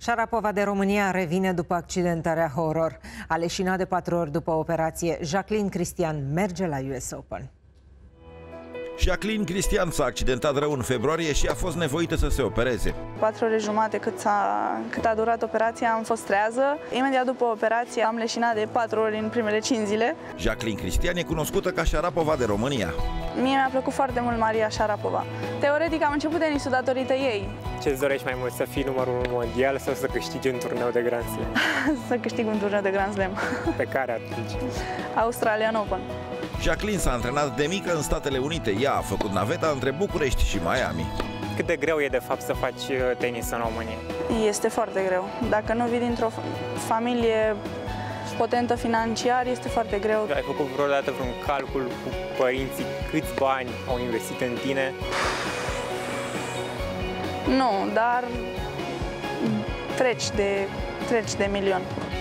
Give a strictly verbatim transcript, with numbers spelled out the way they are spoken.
Șarapova de România revine după accidentarea horror. A leșinat de patru ori după operație. Jacqueline Cristian merge la U S Open. Jacqueline Cristian s-a accidentat rău în februarie și a fost nevoită să se opereze. Patru ore jumate cât a, cât a durat operația am fost trează. Imediat după operație am leșinat de patru ori în primele cinci zile. Jacqueline Cristian e cunoscută ca Șarapova de România. Mie mi-a plăcut foarte mult Maria Șarapova. Teoretic am început tenisul datorită ei. Ce-ți dorești mai mult, să fii numărul unu mondial sau să câștigi un turneu de Grand Slam? Să câștig un turneu de Grand Slam. Pe care atunci? Australian Open. Jacqueline s-a antrenat de mică în Statele Unite. Ea a făcut naveta între București și Miami. Cât de greu e de fapt să faci tenis în România? Este foarte greu. Dacă nu vii dintr-o familie potentă financiar, este foarte greu. Ai făcut vreodată vreun calcul cu părinții câți bani au investit în tine? Nu, dar treci de, treci de milion.